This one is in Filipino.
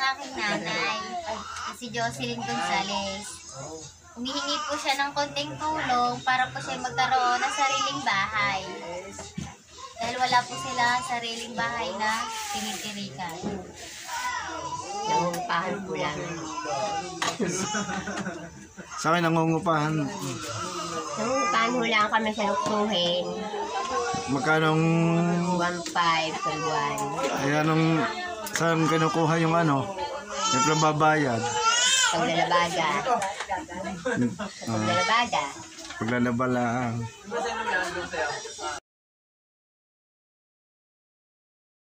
aking nanay, si Jocelyn Gonzales. Humihingi po siya ng konting tulong para po siya magkaroon ng sariling bahay. Dahil wala po sila sariling bahay na tinitirikan. Nangungupahan po lang. Sa akin, nangungupahan. Nangungupahan ho lang kami sa luktuhin. Magkanong... 1.5 per buwan. Ay, anong... Saan kinukuha yung ano? Yung pambabayad? Paglalabada. Paglalabada. Paglalabala.